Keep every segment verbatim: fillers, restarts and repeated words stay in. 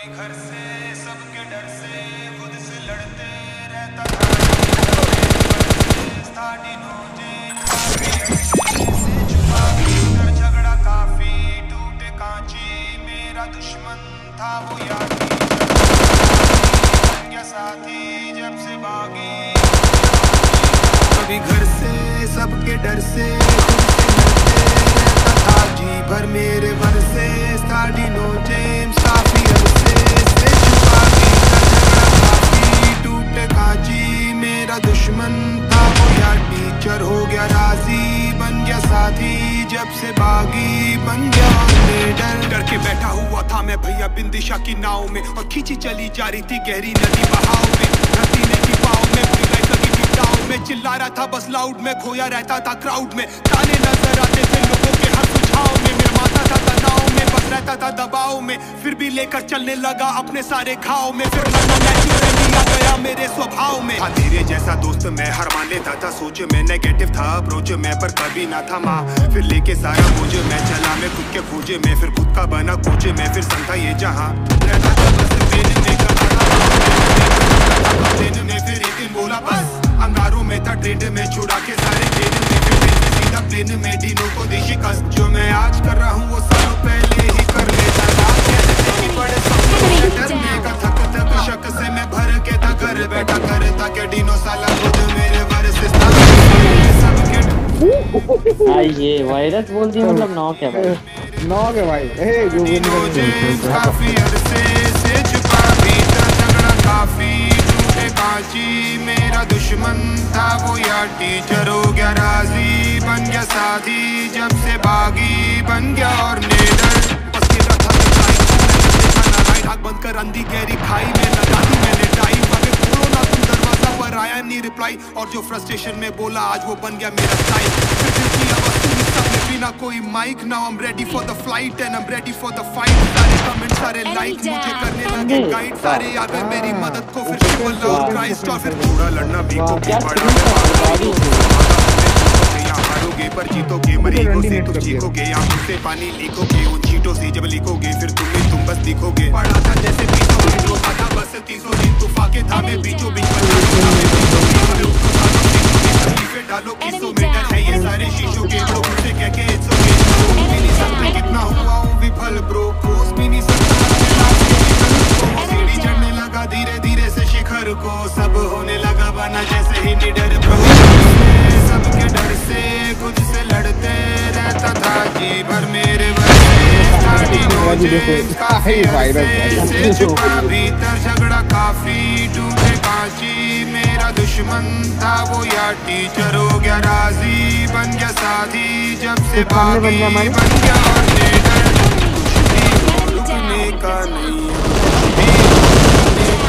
कभी घर से सबके डर से खुद से लड़ते रहता था छुपा कर झगड़ा काफी टूटे कांची मेरा दुश्मन था वो यारी क्या साथी जब से भागी कभी घर से सबके डर से खुद से लड़ते रहता था जी भर मेरे वर से स्टार्डिनो जेम्स काफी अरसे से छुपा के झगड़ा काफी टूटे कांची मेरा दुश्मन था वो यार टीचर हो गया राजी बन गया साथी जब से बागी बन गया डर डर के बैठा हुआ था मैं भैया बिंदिशा की नाव में और खींची चली जा रही थी गहरी नदी बहाव में धरती ने की पाव में पूरी लाइफ लगी थी दाव में चिल्ला रहा था बस लाउड में खोया रहता था क्राउड में ताने नजर आते थे लोगों के हर सुझाव में मेरा माथा था तनाव में बस रहता था दबाव में फिर भी लेकर चलने लगा अपने सारे घाव में फिर लड़ना नेचुरली आ गया मेरे स्वभाव में था धीरे जैसा दोस्त मैं हर मान लेता था सोच में नेगेटिव था अप्रोच में पर कभी ना था माँ फिर लेके सारा बोझ मैं चला मैं खुद के खोजे में फिर खुद का बना कोचे में फिर संता ये जहाँ रहता था बस ट्रेन में ट्रेन में फिर एक दिन बोला बस अंगारों में था ट्रेन में छुड़ा के सारे ट्रेन में फिर सीधा प्लेन में डिनो को दी शिकस्त जो मैं आज कर रहा हूँ वो सालों पहले ही कर लेता था बड़े सपनों डरने का थक थक शक से मैं भर के था घर बैठा करता के डिनो साला खुद मेरे वर से भाई ये वायरस बोल दिया मतलब नौ क्या भाई नौ के भाई ए काफी अरसे से छुपा भीतर झगड़ा काफी टूटे कांची मेरा दुश्मन था वो यार टीचर हो गया राजी बन गया साथी जब से बागी बन गया और नेडर बस ये रहा था राइट आग बंद कर अंधी गहरी खाई में लगा दी मैंने टाइम अबे खोलो ना तुम दरवाजा पर आया नहीं रिप्लाई और जो फ्रस्ट्रेशन में बोला आज वो बन गया मेरा स्टाइल बिना कोई mic now I am ready for the flight and I am ready for the fight सारे कमेंट सारे लाइक मुझे करने लगे गाइड सारे आ गए मेरी मदद को फिर ट्रिपल लव क्राइस्ट और फिर थोड़ा लड़ना भी को भी बड़ा हारोगे पर जीतोगे मरीगो से तुम जीतोगे आंखों से पानी लीकोगे उन चीटों से जब लिखोगे फिर तुम्हें तुम बस दिखोगे पढ़ा था जैसे बीसों दिन रोका था बस तीसों दिन तूफा के था मैं बीचों बीच डालो किसों में डर है ये सारे शीशों के वो मुझसे कह के इट्स ओके भी नहीं सकता कितना हुआ हूँ विफल ब्रो पोस्ट भी नहीं सकता सीढ़ी चढ़ने लगा धीरे धीरे से शिखर को सब होने लगा बना जैसे ही निडर ब्रो सबके डर से खुद से लड़ते रहता था जी भर मेरे काफी से छुपा भीतर झगड़ा काफी टूटे कांची मेरा दुश्मन था वो यार टीचर हो गया राजी बन गया साथी जब से बागी बन गया और नेडर रुकने का नहीं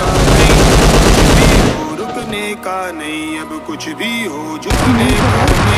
रुकने का नहीं अब कुछ भी हो झुकने का नहीं